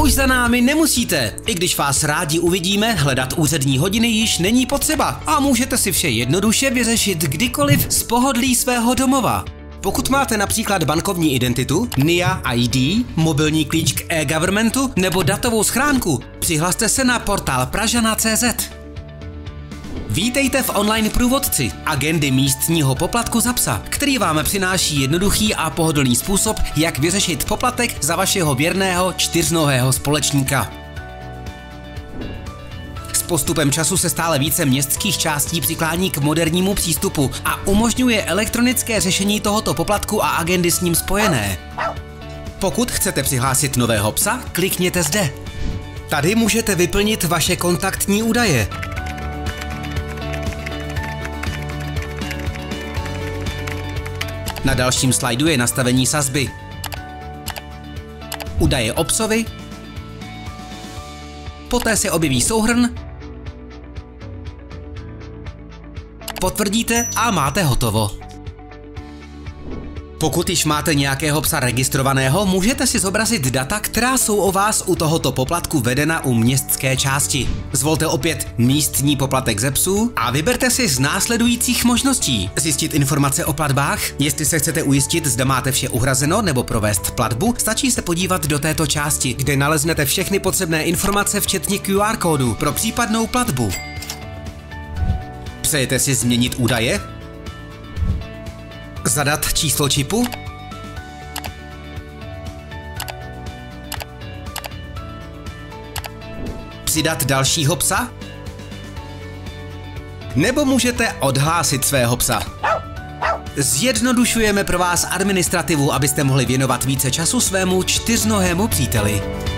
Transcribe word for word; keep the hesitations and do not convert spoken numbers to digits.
Už za námi nemusíte. I když vás rádi uvidíme, hledat úřední hodiny již není potřeba a můžete si vše jednoduše vyřešit kdykoliv z pohodlí svého domova. Pokud máte například bankovní identitu, N I A I D, mobilní klíč k e-governmentu nebo datovou schránku, přihlaste se na portál pražana tečka cé zet. Vítejte v online průvodci, agendy místního poplatku za psa, který vám přináší jednoduchý a pohodlný způsob, jak vyřešit poplatek za vašeho věrného čtyřnohého společníka. S postupem času se stále více městských částí přiklání k modernímu přístupu a umožňuje elektronické řešení tohoto poplatku a agendy s ním spojené. Pokud chcete přihlásit nového psa, klikněte zde. Tady můžete vyplnit vaše kontaktní údaje. Na dalším slajdu je nastavení sazby. Údaje o psovi. Poté se objeví souhrn. Potvrdíte a máte hotovo. Pokud již máte nějakého psa registrovaného, můžete si zobrazit data, která jsou o vás u tohoto poplatku vedena u městské části. Zvolte opět místní poplatek ze psů a vyberte si z následujících možností. Zjistit informace o platbách, jestli se chcete ujistit, zda máte vše uhrazeno nebo provést platbu, stačí se podívat do této části, kde naleznete všechny potřebné informace včetně Q R kódu pro případnou platbu. Přejete si změnit údaje? Zadat číslo čipu? Přidat dalšího psa? Nebo můžete odhlásit svého psa? Zjednodušujeme pro vás administrativu, abyste mohli věnovat více času svému čtyřnohému příteli.